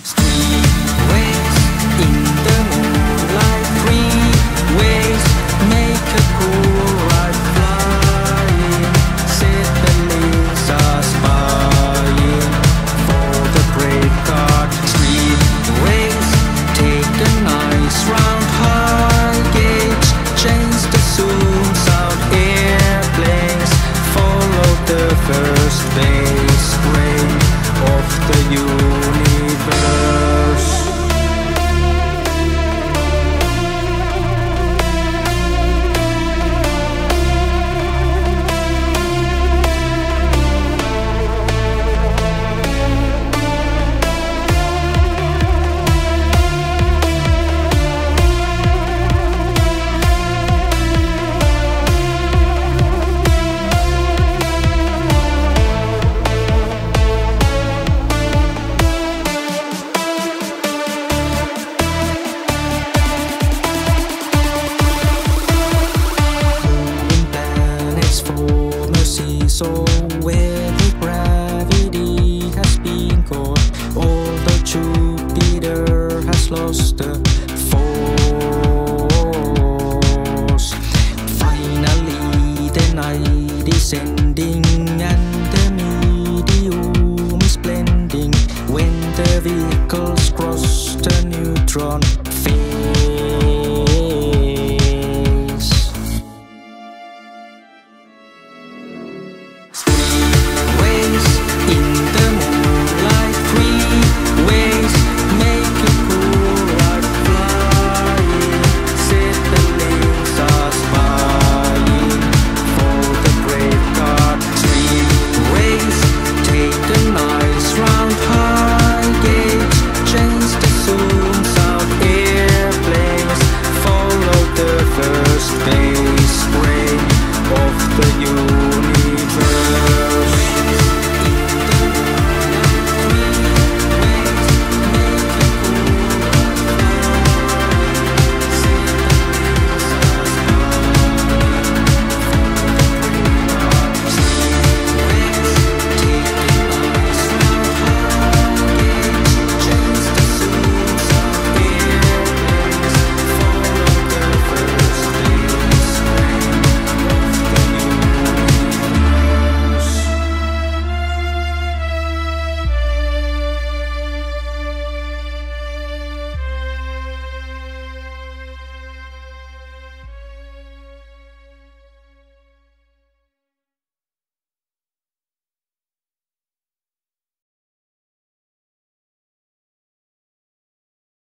Streetways in the moonlight, freeways make a cool ride flying. Zeppelins are spying for the great God. Streetways take a nice round high gauge, change the zoom sound airplanes, follow the first base grade of the universe. So where the gravity has been caught, although Jupiter has lost the force. Finally the night is ending and the medium is blending when the vehicles cross the neutron.